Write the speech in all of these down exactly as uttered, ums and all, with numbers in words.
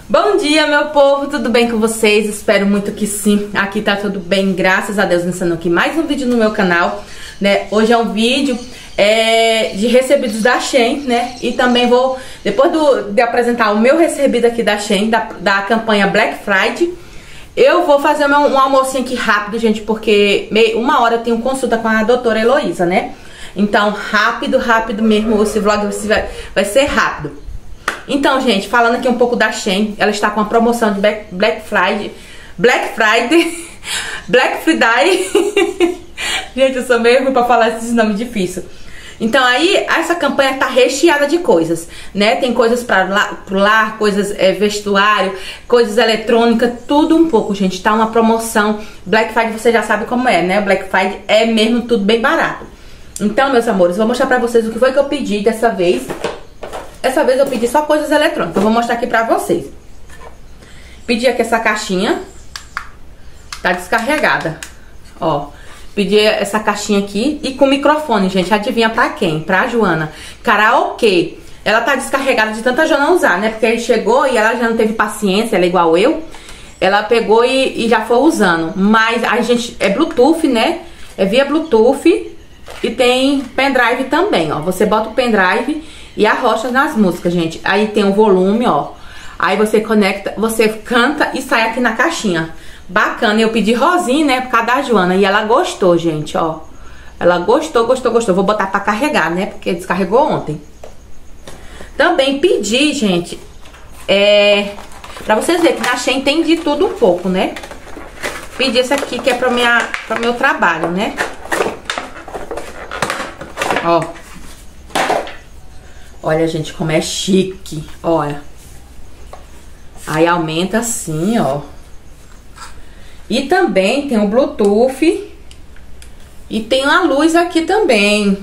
Bom dia, meu povo, tudo bem com vocês? Espero muito que sim. Aqui tá tudo bem, graças a Deus. Lançando aqui mais um vídeo no meu canal, né? Hoje é um vídeo é, de recebidos da Shein, né? E também vou, depois do, de apresentar o meu recebido aqui da Shein, da, da campanha Black Friday, eu vou fazer um, um almocinho aqui rápido, gente, porque meio, uma hora eu tenho consulta com a doutora Heloísa, né? Então, rápido, rápido mesmo, esse vlog vai, vai ser rápido. Então, gente, falando aqui um pouco da Shein, ela está com uma promoção de Black, Black Friday, Black Friday, Black Friday, gente, eu sou meio ruim pra falar esses nomes difíceis. Então aí, essa campanha tá recheada de coisas, né? Tem coisas pra lá, pro lar, coisas é, vestuário, coisas eletrônicas, tudo um pouco, gente. Tá uma promoção, Black Friday você já sabe como é, né? Black Friday é mesmo tudo bem barato. Então, meus amores, vou mostrar pra vocês o que foi que eu pedi dessa vez. Dessa vez eu pedi só coisas eletrônicas. Eu vou mostrar aqui pra vocês. Pedi aqui essa caixinha. Tá descarregada. Ó. Pedi essa caixinha aqui. E com microfone, gente. Adivinha pra quem? Pra Joana. Karaokê. Ela tá descarregada de tanta Joana usar, né? Porque aí chegou e ela já não teve paciência. Ela é igual eu. Ela pegou e, e já foi usando. Mas a gente... É Bluetooth, né? É via Bluetooth. E tem pendrive também, ó. Você bota o pendrive e arrocha nas músicas, gente. Aí tem o volume, ó. Aí você conecta, você canta e sai aqui na caixinha. Bacana. Eu pedi rosinha, né, por causa da Joana. E ela gostou, gente, ó. Ela gostou, gostou, gostou. Vou botar pra carregar, né, porque descarregou ontem. Também pedi, gente, é... pra vocês verem que na Shein tem de tudo um pouco, né. Pedi esse aqui que é pra, minha, pra meu trabalho, né. Ó. Olha, gente, como é chique. Olha. Aí aumenta assim, ó. E também tem o Bluetooth. E tem uma luz aqui também.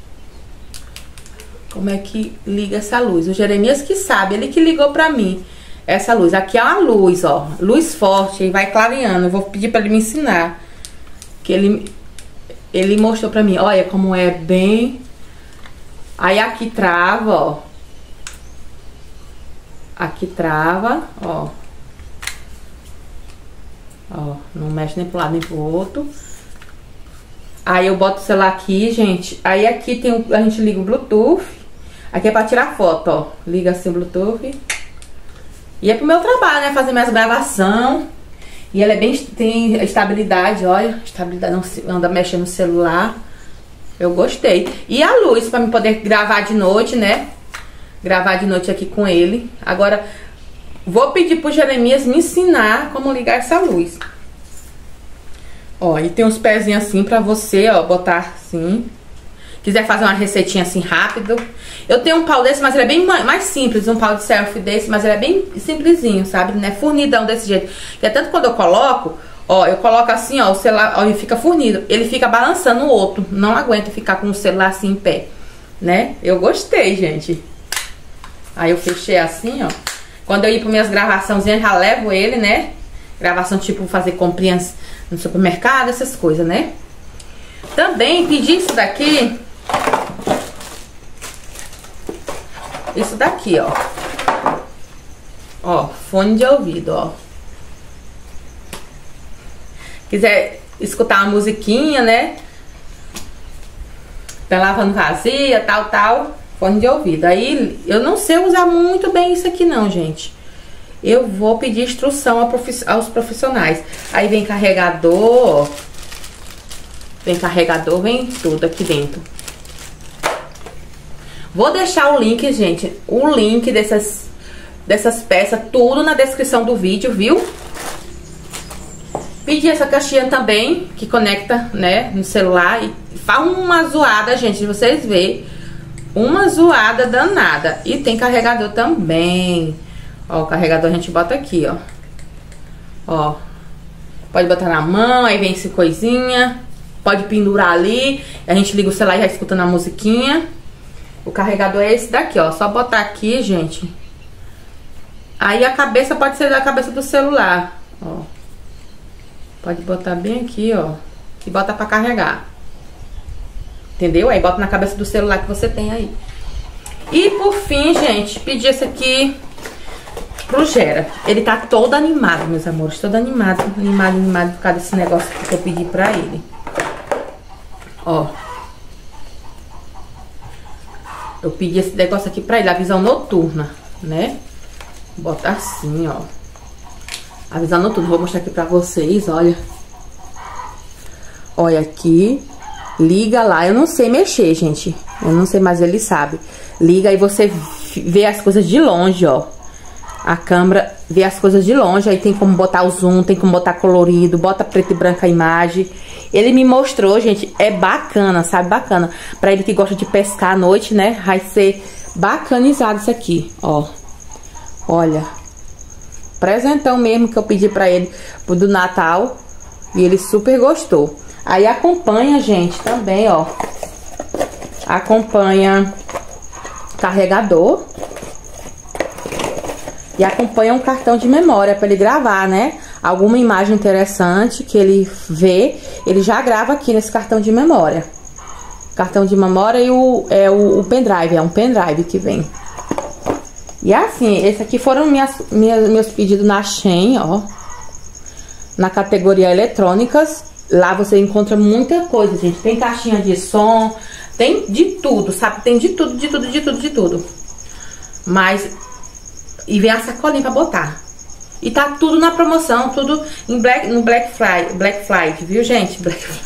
Como é que liga essa luz? O Jeremias que sabe, ele que ligou pra mim essa luz. Aqui é uma luz, ó. Luz forte, e vai clareando. Eu vou pedir pra ele me ensinar. Que ele, ele mostrou pra mim. Olha como é bem... Aí aqui trava, ó. Aqui trava, ó. Ó, não mexe nem pro lado nem pro outro. Aí eu boto o celular aqui, gente. Aí aqui tem o, a gente liga o Bluetooth. Aqui é pra tirar foto, ó. Liga assim o Bluetooth. E é pro meu trabalho, né? Fazer minhas gravações. E ela é bem... Tem estabilidade, olha. Estabilidade, não anda mexendo no celular. Eu gostei. E a luz, pra me poder gravar de noite, né? Gravar de noite aqui com ele. Agora, vou pedir pro Jeremias me ensinar como ligar essa luz. Ó, e tem uns pezinhos assim pra você, ó, botar assim. Quiser fazer uma receitinha assim rápido. Eu tenho um pau desse, mas ele é bem mais simples. Um pau de selfie desse, mas ele é bem simplesinho, sabe? Né? Fornidão desse jeito. Que é tanto quando eu coloco... Ó, eu coloco assim, ó, o celular, ó, ele fica fornido. Ele fica balançando o outro. Não aguento ficar com o celular assim em pé, né? Eu gostei, gente. Aí eu fechei assim, ó. Quando eu ir para minhas gravaçãozinhas, já levo ele, né? Gravação tipo fazer comprinhas no supermercado, essas coisas, né? Também pedi isso daqui. Isso daqui, ó. Ó, fone de ouvido, ó. Quiser escutar uma musiquinha, né? Tá lavando vazia, tal, tal. Fone de ouvido. Aí, eu não sei usar muito bem isso aqui não, gente. Eu vou pedir instrução aos profissionais. Aí vem carregador. Vem carregador, vem tudo aqui dentro. Vou deixar o link, gente. O link dessas, dessas peças, tudo na descrição do vídeo, viu? Pedi essa caixinha também, que conecta, né, no celular. E faz uma zoada, gente, de vocês verem. Uma zoada danada. E tem carregador também. Ó, o carregador a gente bota aqui, ó. Ó. Pode botar na mão, aí vem essa coisinha. Pode pendurar ali. A gente liga o celular e já escutando a musiquinha. O carregador é esse daqui, ó. Só botar aqui, gente. Aí a cabeça pode ser da cabeça do celular, ó. Pode botar bem aqui, ó. E bota pra carregar. Entendeu? Aí bota na cabeça do celular que você tem aí. E por fim, gente, pedi esse aqui. pro Gera. Ele tá todo animado, meus amores. Todo animado, animado, animado por causa desse negócio que eu pedi pra ele. Ó. Eu pedi esse negócio aqui pra ele, a visão noturna, né? Bota assim, ó. A visão noturna. Vou mostrar aqui pra vocês, olha. Olha aqui. Liga lá. Eu não sei mexer, gente. Eu não sei, mas ele sabe. Liga e você vê as coisas de longe, ó. A câmera vê as coisas de longe. Aí tem como botar o zoom, tem como botar colorido. Bota preto e branco a imagem. Ele me mostrou, gente. É bacana, sabe? Bacana. Pra ele que gosta de pescar à noite, né? Vai ser bacanizado isso aqui, ó. Olha. Presentão mesmo que eu pedi pra ele do Natal. E ele super gostou. Aí acompanha, gente, também, ó. Acompanha carregador. E acompanha um cartão de memória para ele gravar, né? Alguma imagem interessante que ele vê, ele já grava aqui nesse cartão de memória. Cartão de memória e o, é o, o pendrive, é um pendrive que vem. E assim, esse aqui foram minhas, minhas, meus pedidos na Shein, ó. Na categoria eletrônicas. Lá você encontra muita coisa, gente. Tem caixinha de som, tem de tudo, sabe? Tem de tudo, de tudo, de tudo, de tudo. Mas... E vem a sacolinha pra botar. E tá tudo na promoção, tudo em Black, no Black Friday, Black Friday, viu, gente? Black Friday.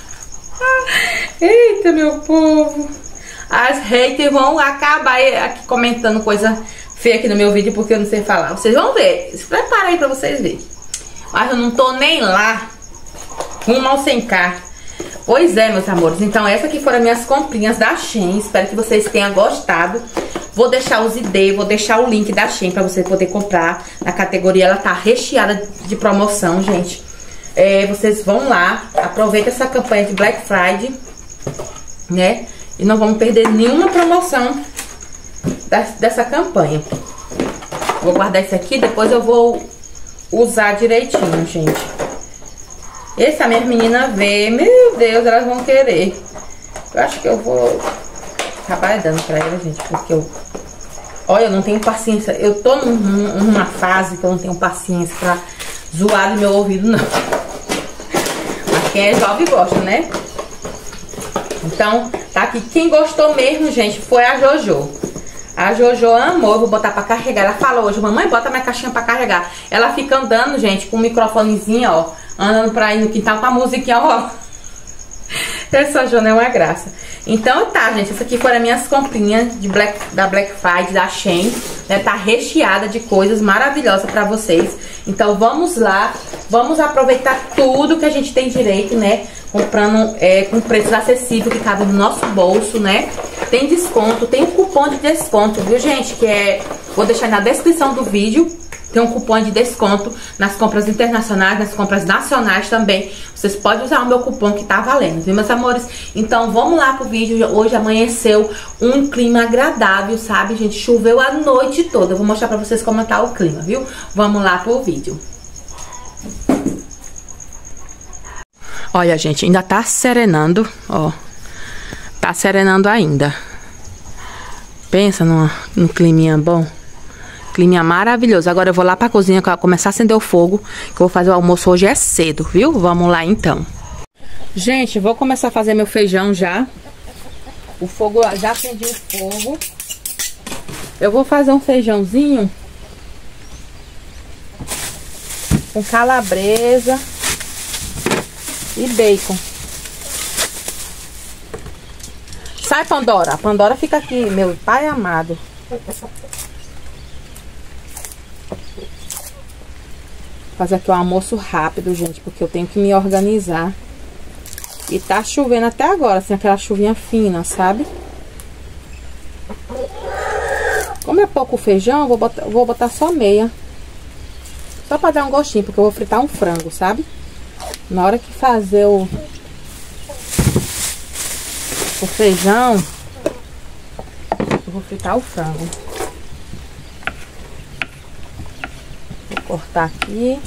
Eita, meu povo. As haters vão acabar aqui comentando coisa feia aqui no meu vídeo, porque eu não sei falar. Vocês vão ver. Se prepara aí pra vocês verem. Mas eu não tô nem lá. Rumo ao cem K. Pois é, meus amores. Então, essas aqui foram minhas comprinhas da Shein. Espero que vocês tenham gostado. Vou deixar os I D, vou deixar o link da Shein pra você poder comprar. Na categoria, ela tá recheada de promoção, gente. É, vocês vão lá, aproveita essa campanha de Black Friday, né? E não vamos perder nenhuma promoção dessa campanha. Vou guardar isso aqui, depois eu vou usar direitinho, gente. Esse a minha menina vê, meu Deus, elas vão querer. Eu acho que eu vou acabar dando pra ela, gente, porque eu... Olha, eu não tenho paciência. Eu tô num, numa fase que eu não tenho paciência pra zoar do meu ouvido, não. Mas quem é jovem gosta, né? Então, tá aqui. Quem gostou mesmo, gente, foi a Jojo. A Jojo amou. Eu vou botar pra carregar. Ela falou hoje, mamãe, bota minha caixinha pra carregar. Ela fica andando, gente, com o microfonezinho, ó. Andando pra ir no quintal com a musiquinha, ó. Essa Jona é uma graça. Então tá, gente, essa aqui foram as minhas comprinhas de Black, da Black Friday, da Shein, né? Tá recheada de coisas maravilhosas pra vocês. Então vamos lá, vamos aproveitar tudo que a gente tem direito, né? Comprando é, com preços acessíveis que cabe no nosso bolso, né? Tem desconto, tem um cupom de desconto, viu, gente? Que é... Vou deixar na descrição do vídeo. Tem um cupom de desconto nas compras internacionais, nas compras nacionais também. Vocês podem usar o meu cupom que tá valendo, viu, meus amores? Então, vamos lá pro vídeo. Hoje amanheceu um clima agradável, sabe, gente? Choveu a noite toda. Eu vou mostrar pra vocês como tá o clima, viu? Vamos lá pro vídeo. Olha, gente, ainda tá serenando, ó. Tá serenando ainda. Pensa numa, num climinha bom. Clima maravilhoso. Agora eu vou lá pra cozinha começar a acender o fogo, que eu vou fazer o almoço hoje é cedo, viu? Vamos lá então. Gente, vou começar a fazer meu feijão já. O fogo, já acendi o fogo. Eu vou fazer um feijãozinho com calabresa e bacon. Sai, Pandora. A Pandora fica aqui, meu pai amado. Fazer aqui um almoço rápido, gente, porque eu tenho que me organizar. E tá chovendo até agora, assim, aquela chuvinha fina, sabe? Como é pouco feijão, eu vou botar, vou botar só meia. Só pra dar um gostinho, porque eu vou fritar um frango, sabe? Na hora que fazer o, o feijão, eu vou fritar o frango. Vou cortar aqui.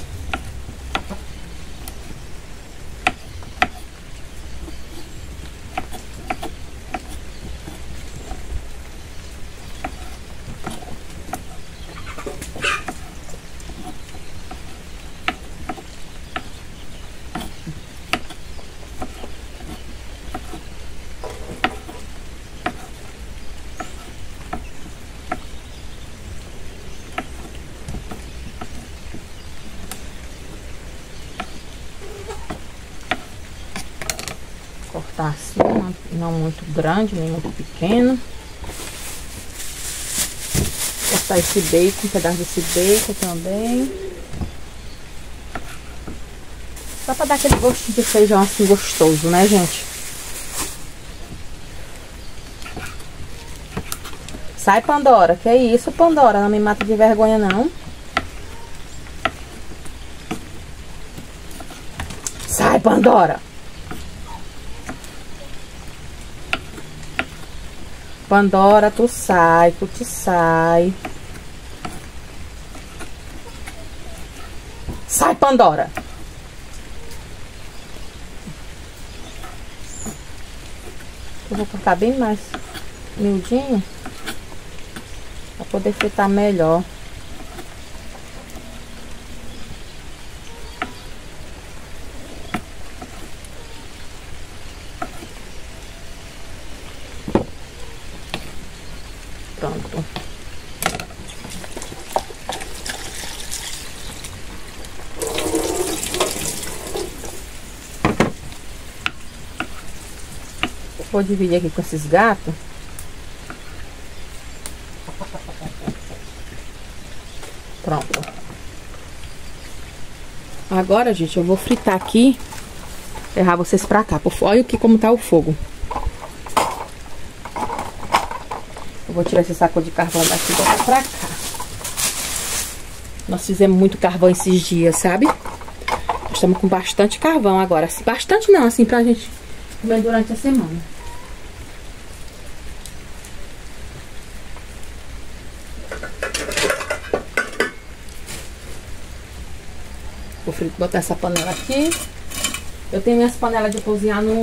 cortar assim, não muito grande, nem muito pequeno. Cortar esse bacon, um pedaço desse bacon também. Só pra dar aquele gostinho de feijão assim gostoso, né, gente? Sai, Pandora. Que isso, Pandora? Não me mata de vergonha, não. Sai, Pandora. Pandora, tu sai, tu te sai. Sai, Pandora. Eu vou cortar bem mais miudinho para poder fritar melhor. Pronto. Vou dividir aqui com esses gatos. Pronto. Agora, gente, eu vou fritar aqui. Levar vocês pra cá. Olha aqui como tá o fogo. Eu vou tirar esse saco de carvão daqui e botar pra cá. Nós fizemos muito carvão esses dias, sabe? Nós estamos com bastante carvão agora. Bastante não, assim, pra gente comer durante a semana. Vou botar essa panela aqui. Eu tenho minhas panelas de cozinhar no,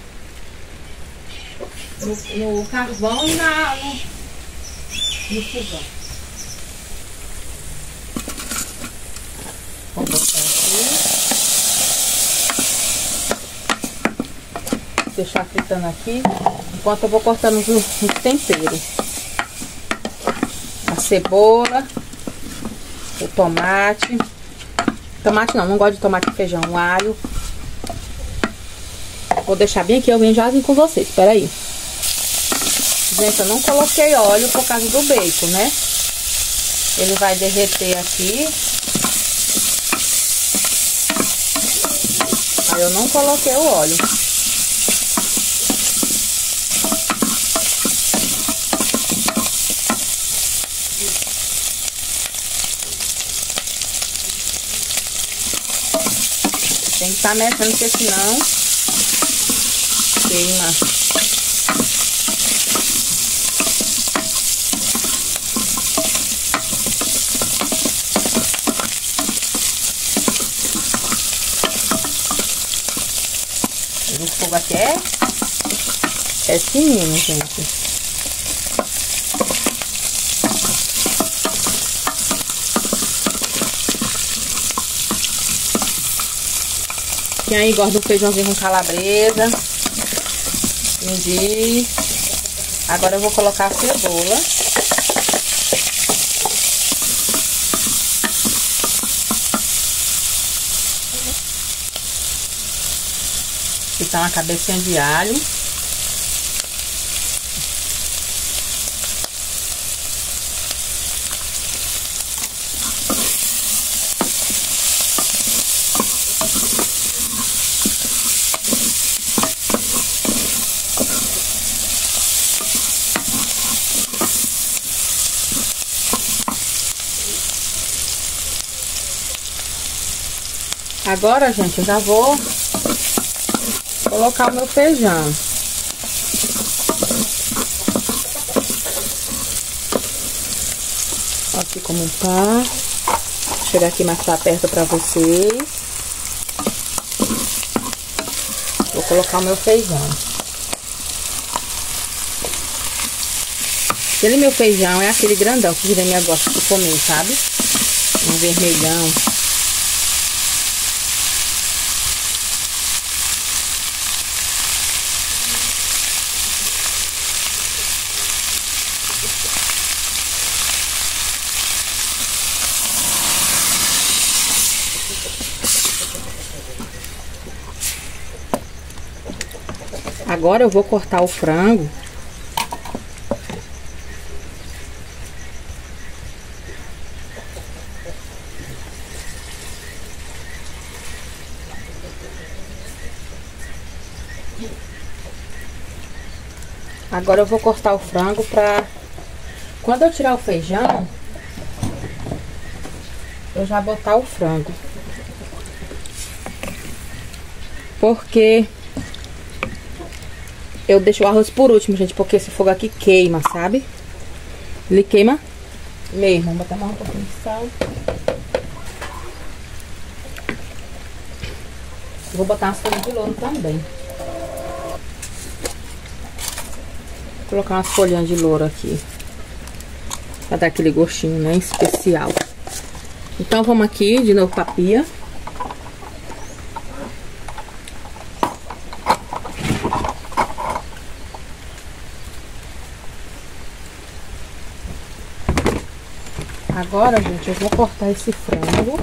no, no carvão e na, no, no fogão. Vou botar aqui. Deixar fritando aqui. Enquanto eu vou cortando os, os temperos. A cebola. O tomate. Tomate não, não gosto de tomate e feijão. O alho. Vou deixar bem aqui, eu venho já com vocês. Espera aí. Gente, eu não coloquei óleo por causa do bacon, né? Ele vai derreter aqui. Aí eu não coloquei o óleo. Tem que estar mexendo, porque senão queima. O fogo aqui é, é fininho, gente. Quem aí gosta do feijãozinho com calabresa, me diz. Agora eu vou colocar a cebola. Fritar uma cabecinha de alho. Agora, gente, eu já vou colocar o meu feijão. Olha aqui como tá. Vou chegar aqui mais pra perto pra vocês. Vou colocar o meu feijão. Aquele meu feijão é aquele grandão que a minha gosta de comer, sabe? Um vermelhão. Agora eu vou cortar o frango. Agora eu vou cortar o frango pra... Quando eu tirar o feijão, eu já botar o frango. Porque eu deixo o arroz por último, gente, porque esse fogo aqui queima, sabe? Ele queima mesmo. Vou botar mais um pouquinho de sal. Vou botar umas folhas de louro também. Vou colocar umas folhinhas de louro aqui, pra dar aquele gostinho, né, especial. Então vamos aqui de novo pra pia. Agora, gente, eu vou cortar esse frango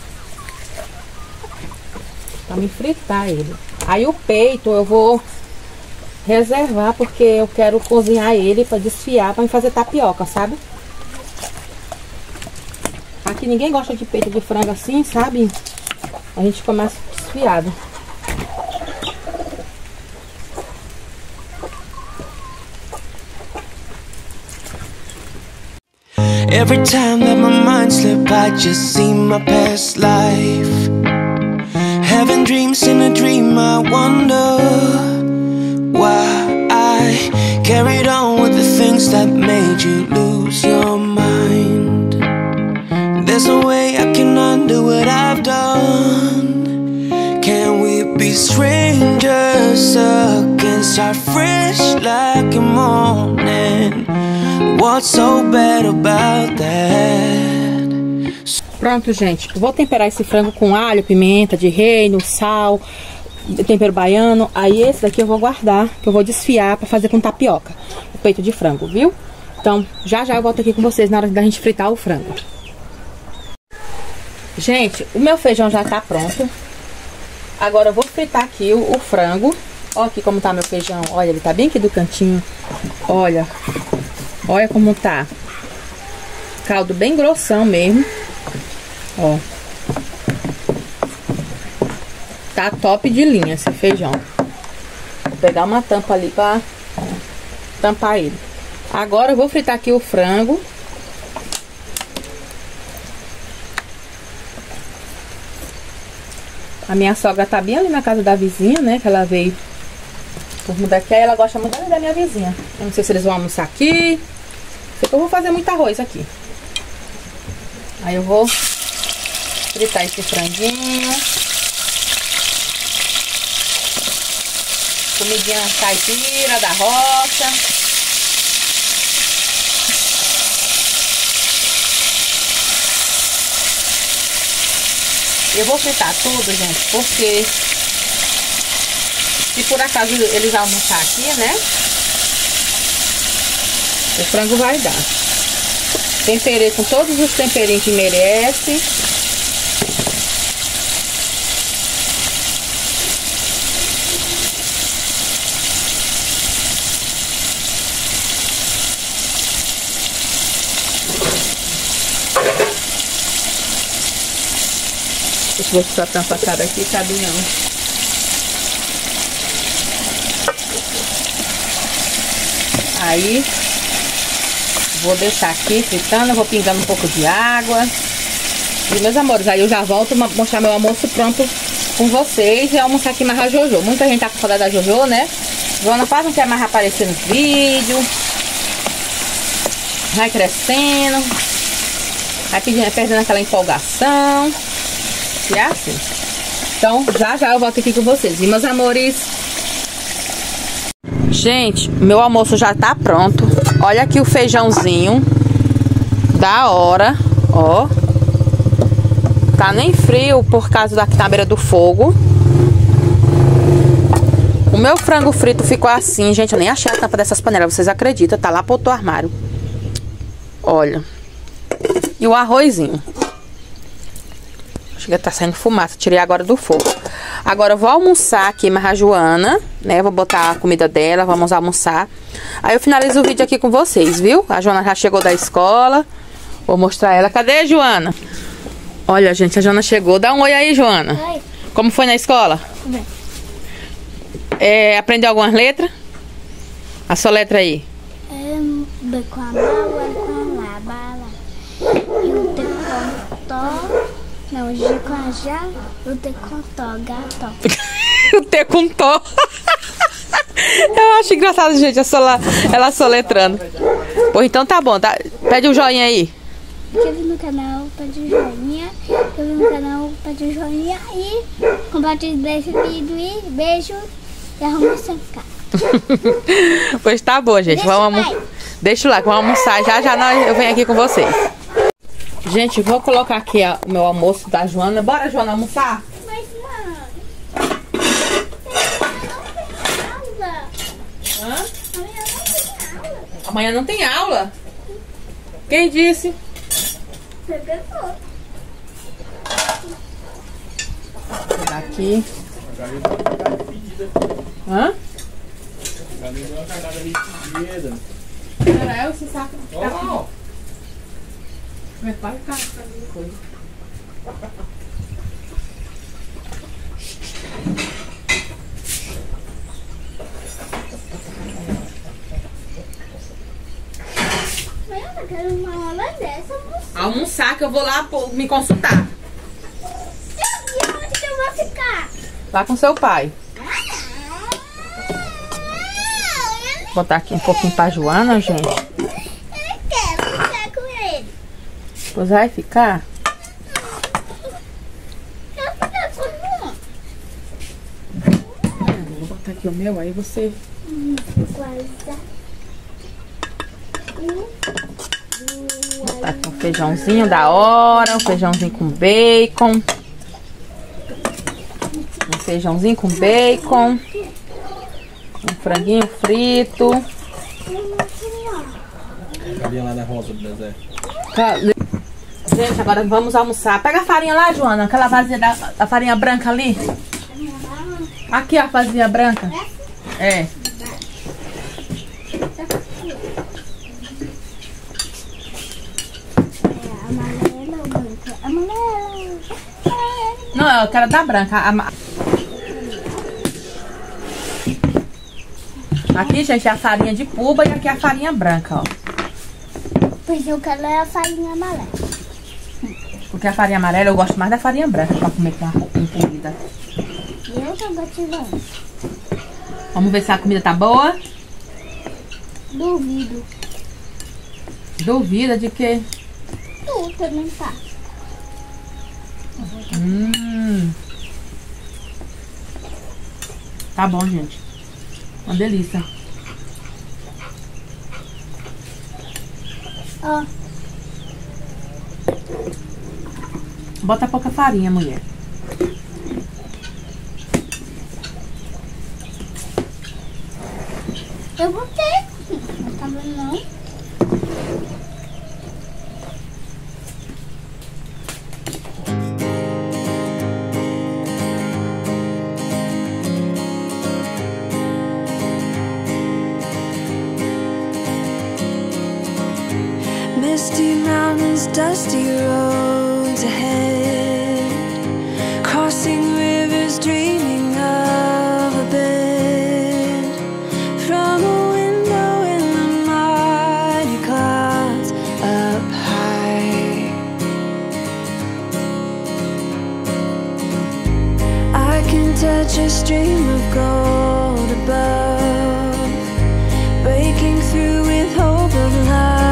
pra me fritar ele. Aí o peito eu vou reservar, porque eu quero cozinhar ele pra desfiar, pra me fazer tapioca, sabe? Aqui ninguém gosta de peito de frango assim, sabe? A gente começa desfiado. Every time that my mind slip, I just see my past life. Having dreams in a dream, I wonder why I carried on with the things that made you lose your mind. There's no way I can undo what I've done. Can we be strangers again, start fresh like a morning? What's so bad about that? Pronto, gente. Vou temperar esse frango com alho, pimenta de reino, sal, tempero baiano. Aí esse daqui eu vou guardar, que eu vou desfiar pra fazer com tapioca. O peito de frango, viu? Então, já já eu volto aqui com vocês na hora da gente fritar o frango. Gente, o meu feijão já tá pronto. Agora eu vou fritar aqui o, o frango. Olha aqui como tá meu feijão. Olha, ele tá bem aqui do cantinho. Olha. Olha como tá. Caldo bem grossão mesmo. Ó. Tá top de linha esse feijão. Vou pegar uma tampa ali pra tampar ele. Agora eu vou fritar aqui o frango. A minha sogra tá bem ali na casa da vizinha, né? Que ela veio por mudar aqui. Aí ela gosta muito da minha vizinha. Eu não sei se eles vão almoçar aqui. Sei que eu vou fazer muito arroz aqui. Aí eu vou fritar esse franguinho. Comidinha caipira da roça. Eu vou fritar tudo, gente, porque se por acaso eles almoçar aqui, né, o frango vai dar. Temperei com todos os temperinhos que merece. Deixa eu ver se a tampa cabe aqui, cabe não. Aí, vou deixar aqui fritando, vou pingando um pouco de água. E, meus amores, aí eu já volto a mostrar meu almoço pronto com vocês e almoçar aqui mais a Jojo. Muita gente tá com saudade da Jojo, né? Joana quase não quer mais aparecer nos vídeos. Vai crescendo. Vai pedindo, perdendo aquela empolgação. E é assim. Então, já já eu volto aqui com vocês. E, meus amores... Gente, meu almoço já tá pronto. Olha aqui o feijãozinho. Da hora. Ó. Tá nem frio por causa daqui na beira do fogo. O meu frango frito ficou assim, gente. Eu nem achei a tampa dessas panelas, vocês acreditam? Tá lá pro outro armário. Olha. E o arrozinho. Chega, tá saindo fumaça. Tirei agora do fogo. Agora eu vou almoçar aqui, mas a Joana, né? Vou botar a comida dela, vamos almoçar. Aí eu finalizo o vídeo aqui com vocês, viu? A Joana já chegou da escola. Vou mostrar ela. Cadê a Joana? Olha, gente, a Joana chegou. Dá um oi aí, Joana. Oi. Como foi na escola? Bem. É, aprendeu algumas letras? A sua letra aí. É, B com a bala, com a bala. E o T com tó. Não, o G com a já. O T com tó, gato. O T com tó. Eu acho engraçado, gente, ela, ela soletrando. Pô, então tá bom. Tá? Pede um joinha aí. Inscreve no canal, pede um joinha. Inscreve no canal, pede um joinha. E compartilhe esse vídeo. E beijo. E arruma seu carro. Pois tá bom, gente. Deixa vamos o like. Deixa o like, vamos almoçar. Já já nós, eu venho aqui com vocês. Gente, vou colocar aqui ó, o meu almoço da Joana. Bora, Joana, almoçar? Mas, mãe, Hã? amanhã não tem aula. Amanhã não tem aula? Quem disse? Você pegou. Vou pegar aqui. Hã? Era eu, esse saco. Oh. Vai ficar fazendo coisa. Mas eu não quero uma aula dessa, moça. Almoçar que eu vou lá pô, me consultar. E onde que eu vou ficar? Lá com seu pai. Vou botar aqui um pouquinho pra Joana, gente. Eu não quero ficar com ele. Pois vai ficar. Eu quero ficar com um. Vou botar aqui o meu, aí você... Quase. Tá com feijãozinho da hora, um feijãozinho com bacon. Um feijãozinho com bacon. Um franguinho frito. Galinha lá na roça do deserto. Gente, agora vamos almoçar. Pega a farinha lá, Joana. Aquela vasilha da, da farinha branca ali. Aqui a vasilha branca. É. Amarela ou branca? Amarela. Não, eu quero da branca. A- Aqui, gente, é a farinha de puba e aqui é a farinha branca, ó. Pois eu quero a farinha amarela. Porque a farinha amarela eu gosto mais da farinha branca pra comer com a com comida. Eu tô batilando. Vamos ver se a comida tá boa. Duvido. Duvida de que... Tu também tá. Hum. Tá bom, gente. Uma delícia. Ó. Bota pouca farinha, mulher. Eu botei. Não tá vendo não? Misty mountains, dusty roads ahead, crossing rivers, dreaming of a bed from a window in the mighty clouds up high. I can touch a stream of gold above, breaking through with hope of light.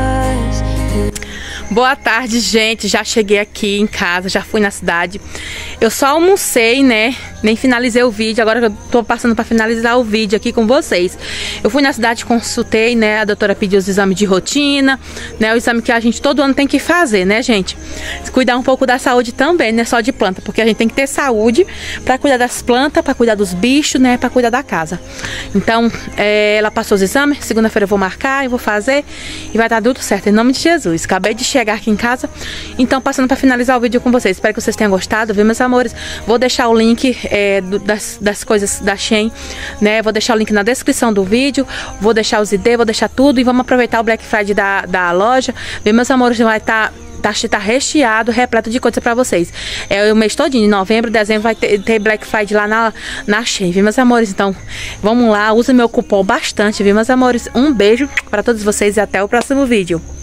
Boa tarde, gente. Já cheguei aqui em casa, já fui na cidade. Eu só almocei, né? Nem finalizei o vídeo, agora que eu tô passando pra finalizar o vídeo aqui com vocês. Eu fui na cidade, consultei, né? A doutora pediu os exames de rotina, né? O exame que a gente todo ano tem que fazer, né, gente? Cuidar um pouco da saúde também, né? Só de planta, porque a gente tem que ter saúde pra cuidar das plantas, pra cuidar dos bichos, né? Pra cuidar da casa. Então, é, ela passou os exames, segunda-feira eu vou marcar, eu vou fazer e vai dar tudo certo, em nome de Jesus. Acabei de chegar aqui em casa, então passando pra finalizar o vídeo com vocês. Espero que vocês tenham gostado, viu, meus amores? Vou deixar o link é, do, das, das coisas da Shein, né? Vou deixar o link na descrição do vídeo, vou deixar os I D, vou deixar tudo e vamos aproveitar o Black Friday da, da loja, viu, meus amores? Vai estar... Tá, Tá, tá recheado, repleto de coisa pra vocês. É o mês todinho, em novembro, dezembro vai ter, ter Black Friday lá na, na Shein, viu, meus amores? Então, vamos lá, usa meu cupom bastante, viu, meus amores? Um beijo pra todos vocês e até o próximo vídeo.